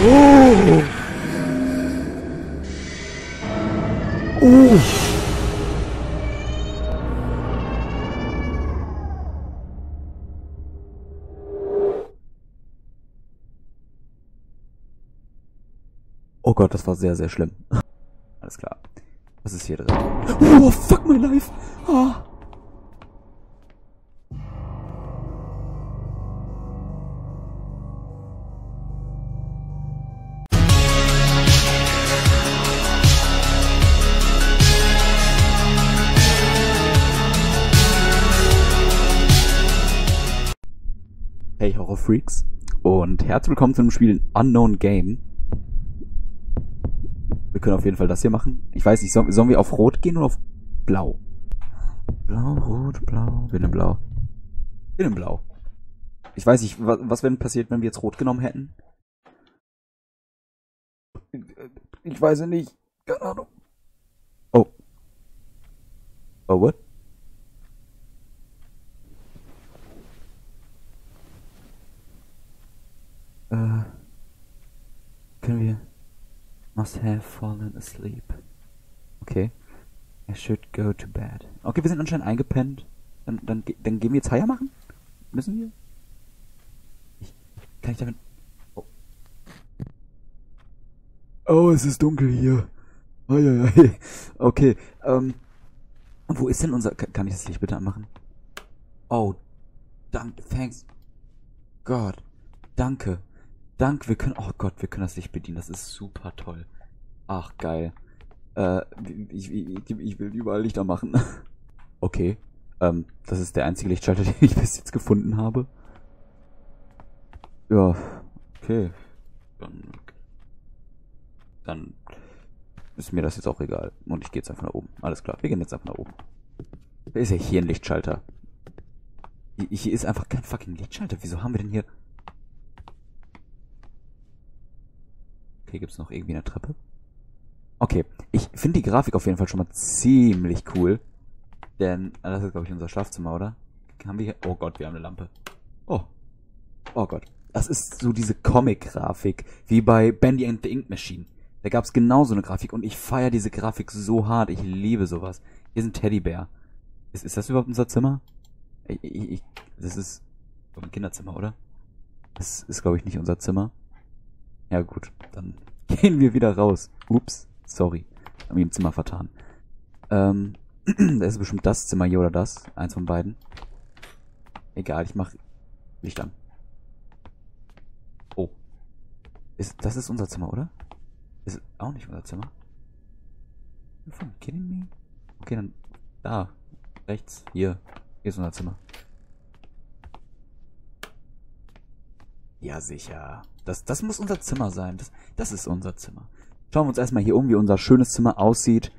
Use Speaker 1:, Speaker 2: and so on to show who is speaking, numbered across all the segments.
Speaker 1: Oh! Oh! Oh Gott, das war sehr, sehr schlimm. Alles klar. Was ist hier drin? Oh, fuck my life! Ah. Hey Horrorfreaks und herzlich willkommen zu dem Spiel Unknown Game. Wir können auf jeden Fall das hier machen. Ich weiß nicht, sollen wir auf Rot gehen oder auf Blau? Blau, Rot, Blau. Wir nehmen Blau. Wir nehmen Blau. Ich weiß nicht, was wäre passiert, wenn wir jetzt Rot genommen hätten? Ich weiß ja nicht. Keine Ahnung. Oh. Oh, what? Können wir... Must have fallen asleep. Okay. I should go to bed. Okay, wir sind anscheinend eingepennt. Dann gehen wir jetzt Haier machen? Müssen wir? Kann ich damit... Oh. Oh, es ist dunkel hier. Eieiei. Okay, und wo ist denn unser... Kann ich das Licht bitte anmachen? Oh, danke, thanks. Gott, danke. Danke, wir können... Oh Gott, wir können das Licht bedienen. Das ist super toll. Ach, geil. Ich will überall Lichter machen. Okay. Das ist der einzige Lichtschalter, den ich bis jetzt gefunden habe. Ja, okay. Dann ist mir das jetzt auch egal. Und ich gehe jetzt einfach nach oben. Alles klar, wir gehen jetzt einfach nach oben. Wer ist ja hier ein Lichtschalter? Hier ist einfach kein fucking Lichtschalter. Wieso haben wir denn hier... Okay, gibt's noch irgendwie eine Treppe? Okay, ich finde die Grafik auf jeden Fall schon mal ziemlich cool. Denn, das ist glaube ich unser Schlafzimmer, oder? Haben wir hier... Oh Gott, wir haben eine Lampe. Oh. Oh Gott. Das ist so diese Comic-Grafik, wie bei Bendy and the Ink Machine. Da gab es genau so eine Grafik und ich feiere diese Grafik so hart. Ich liebe sowas. Hier ist ein Teddybär. Ist das überhaupt unser Zimmer? Das ist ein Kinderzimmer, oder? Das ist, glaube ich, nicht unser Zimmer. Ja gut, dann gehen wir wieder raus. Ups, sorry. Haben wir im Zimmer vertan. Da ist bestimmt das Zimmer hier oder das. Eins von beiden. Egal, ich mach Licht an. Oh. Das ist unser Zimmer, oder? Ist auch nicht unser Zimmer. You're kidding me? Okay, dann da. Rechts. Hier. Hier ist unser Zimmer. Ja, sicher. Das muss unser Zimmer sein. Das ist unser Zimmer. Schauen wir uns erstmal hier um, wie unser schönes Zimmer aussieht.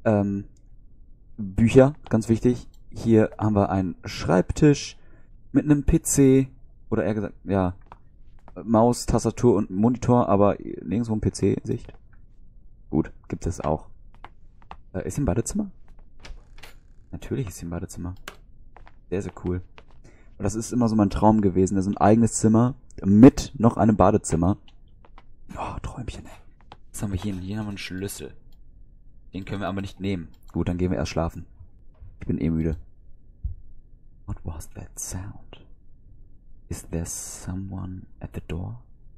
Speaker 1: Bücher, ganz wichtig. Hier haben wir einen Schreibtisch mit einem PC. Oder eher gesagt, ja, Maus, Tastatur und Monitor, aber nirgendwo ein PC in Sicht. Gut, gibt es auch. Ist hier ein Badezimmer? Natürlich ist hier ein Badezimmer. Sehr, sehr cool. Und das ist immer so mein Traum gewesen. Also ein eigenes Zimmer mit noch einem Badezimmer. Oh, Träumchen, ey. Was haben wir hier? Hier haben wir einen Schlüssel. Den können wir aber nicht nehmen. Gut, dann gehen wir erst schlafen. Ich bin eh müde. What was that sound? Is there someone at the door?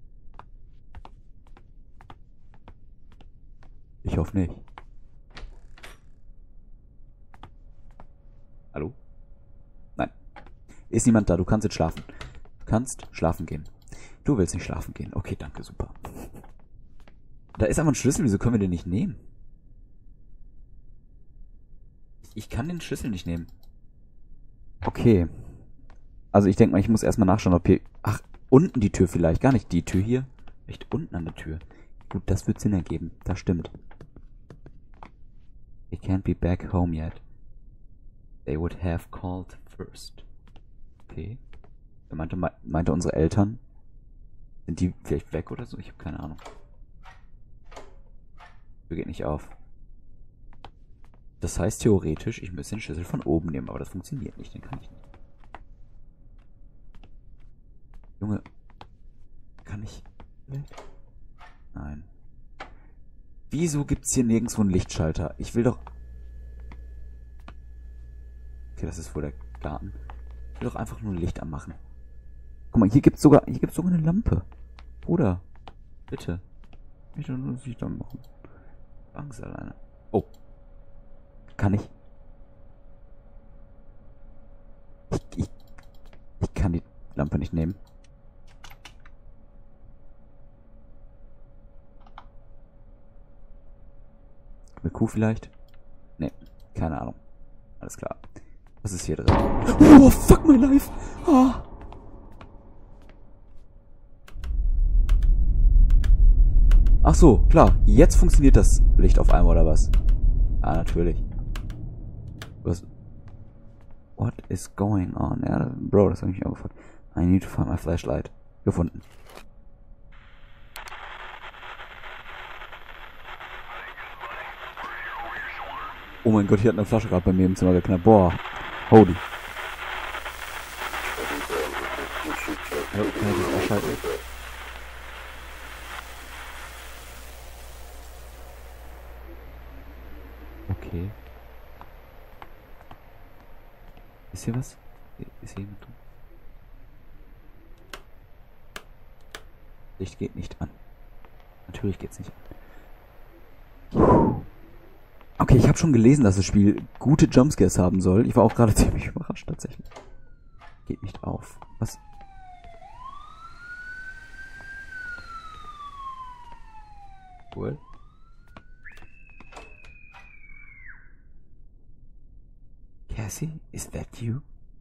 Speaker 1: Ich hoffe nicht. Hallo? Nein. Ist niemand da, du kannst jetzt schlafen. Du kannst schlafen gehen. Du willst nicht schlafen gehen. Okay, danke, super. Da ist aber ein Schlüssel, wieso können wir den nicht nehmen? Ich kann den Schlüssel nicht nehmen. Okay. Also ich denke mal, ich muss erstmal nachschauen, ob hier... Ach, unten die Tür vielleicht, gar nicht die Tür hier. Echt unten an der Tür. Gut, das wird Sinn ergeben. Das stimmt. They can't be back home yet. They would have called first. Okay. Er meinte unsere Eltern. Sind die vielleicht weg oder so? Ich habe keine Ahnung. Tür geht nicht auf. Das heißt theoretisch, ich müsste den Schlüssel von oben nehmen, aber das funktioniert nicht, den kann ich nicht. Junge, kann ich... Nein. Wieso gibt's hier nirgendwo einen Lichtschalter? Ich will doch... Okay, das ist wohl der Garten. Ich will doch einfach nur ein Licht anmachen. Guck mal, hier gibt's sogar eine Lampe. Bruder, bitte. Ich will nur das Licht anmachen. Angst alleine. Oh. Kann ich? Ich kann die Lampe nicht nehmen. Eine Kuh vielleicht? Nee, keine Ahnung. Alles klar. Was ist hier drin? Oh, fuck my life! Ah. Ach so, klar. Jetzt funktioniert das Licht auf einmal, oder was? Ah, natürlich. Was? What is going on? Ja, Bro, das habe ich mich auch gefragt. I need to find my flashlight. Gefunden. Oh mein Gott, hier hat eine Flasche gerade bei mir im Zimmer geknallt. Boah. Holy. Hallo, kann ich das ausschalten? Okay. Ist hier was? Ist hier jemand drin? Licht geht nicht an. Natürlich geht's nicht an. Okay, ich habe schon gelesen, dass das Spiel gute Jumpscares haben soll. Ich war auch gerade ziemlich überrascht tatsächlich. Geht nicht auf. Was? Cool. Cassie, is that you?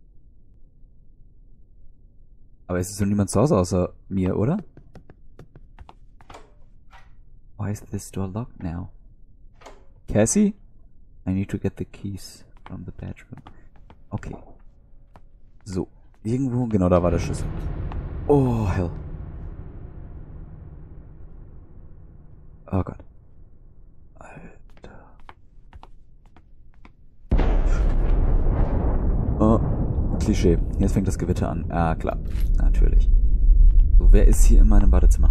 Speaker 1: Aber es ist so niemand zu Hause außer mir, oder? Why is this door locked now? Cassie? I need to get the keys from the bedroom. Okay. So. Irgendwo, genau da war der Schlüssel. Oh, hell. Oh Gott. Alter. Oh, Klischee. Jetzt fängt das Gewitter an. Ah, klar. Natürlich. So, wer ist hier in meinem Badezimmer?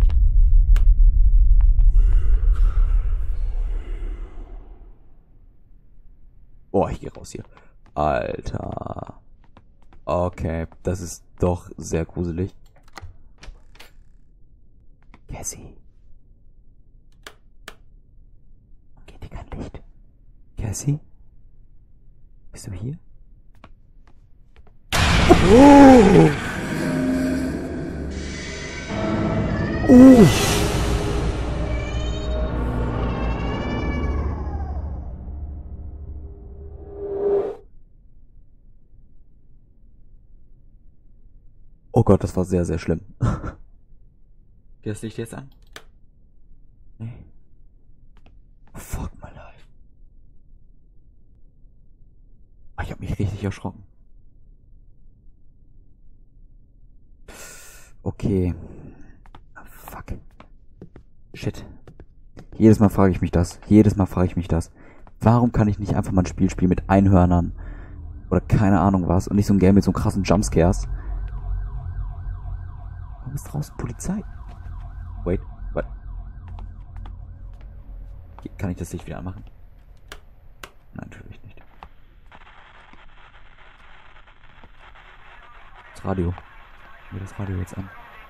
Speaker 1: Oh, ich gehe raus hier. Alter. Okay, das ist doch sehr gruselig. Cassie. Geht hier kein Licht? Cassie? Bist du hier? Oh! Oh! Oh Gott, das war sehr, sehr schlimm. Geht das Licht jetzt an? Nee. Fuck my life. Ich hab mich richtig erschrocken. Okay. Fuck. Shit. Jedes Mal frage ich mich das. Warum kann ich nicht einfach mal ein Spiel spielen mit Einhörnern? Oder keine Ahnung was. Und nicht so ein Game mit so krassen Jumpscares. Warum ist draußen Polizei? Wait, what? Kann ich das Licht wieder anmachen? Nein, natürlich nicht. Das Radio. Ich will das Radio jetzt an.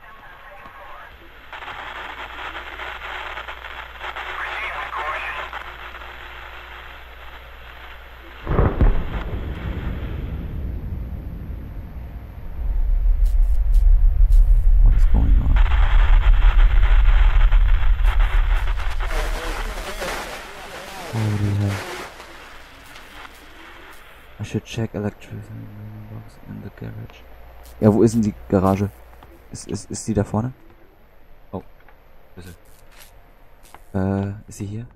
Speaker 1: I should check electricity box in the garage. Ja, wo ist denn die Garage? Ist die da vorne? Oh, bitte. Ist sie hier?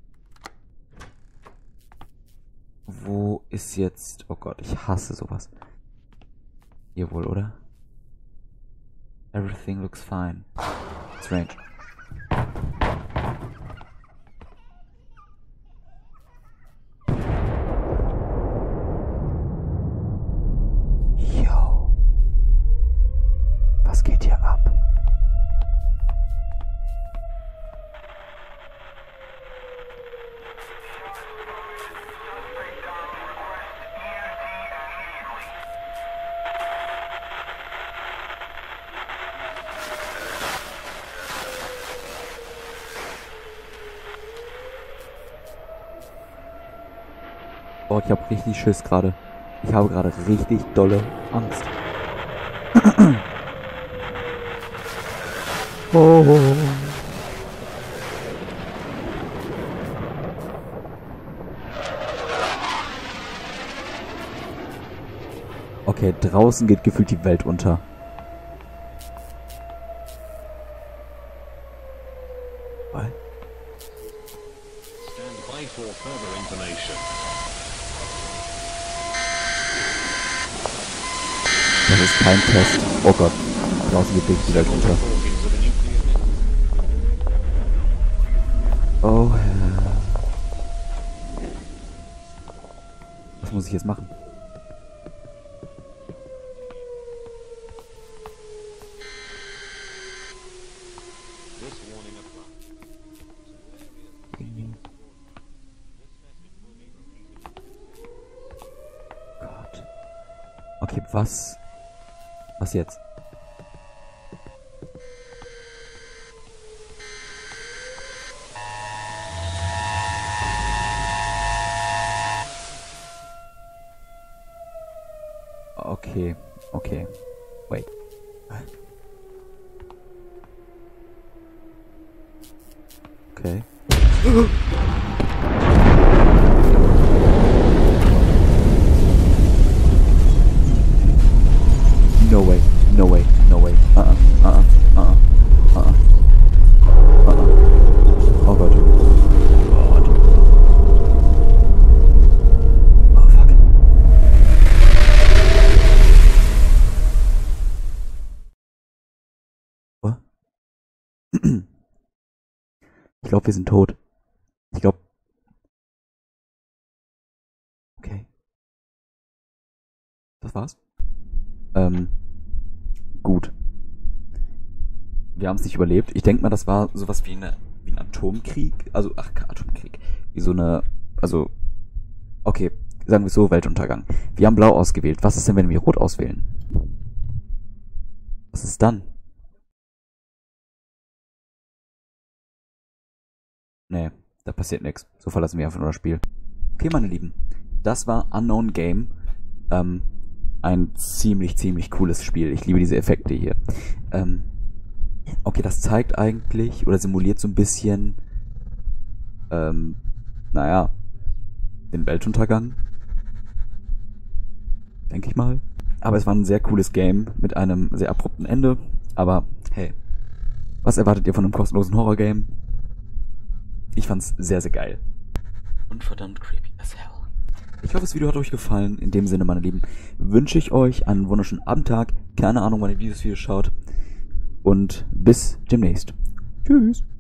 Speaker 1: Wo ist jetzt... Oh Gott, ich hasse sowas. Hier wohl, oder? Everything looks fine. Strange. Oh, ich habe richtig Schiss gerade. Ich habe gerade richtig dolle Angst. Oh. Okay, draußen geht gefühlt die Welt unter. Was?
Speaker 2: Stand by for further information.
Speaker 1: Das ist kein Test. Oh Gott. Draußen geht wirklich die Welt unter.
Speaker 2: Talking to the nuclear.
Speaker 1: Oh. Was muss ich jetzt machen?
Speaker 2: This warning applies.
Speaker 1: Gott. Okay, was? Was jetzt? Okay, okay. Wait. Okay. No way, no way, no way. Oh Gott. Gott. Oh fuck. What? Ich glaube, wir sind tot. Ich glaube. Okay. Das war's? Gut. Wir haben es nicht überlebt. Ich denke mal, das war sowas wie ein Atomkrieg. Also, ach, kein Atomkrieg. Wie so eine, also, okay, sagen wir so, Weltuntergang. Wir haben blau ausgewählt. Was ist denn, wenn wir rot auswählen? Was ist dann? Nee, da passiert nichts. So verlassen wir einfach nur das Spiel. Okay, meine Lieben. Das war Unknown Game. Ein ziemlich cooles Spiel. Ich liebe diese Effekte hier. Okay, das zeigt eigentlich oder simuliert so ein bisschen, naja, den Weltuntergang. Denke ich mal. Aber es war ein sehr cooles Game mit einem sehr abrupten Ende. Aber hey, was erwartet ihr von einem kostenlosen Horror-Game? Ich fand's sehr geil. Und verdammt creepy as hell. Ich hoffe, das Video hat euch gefallen. In dem Sinne, meine Lieben, wünsche ich euch einen wunderschönen Abendtag. Keine Ahnung, wann ihr dieses Video schaut. Und bis demnächst. Tschüss.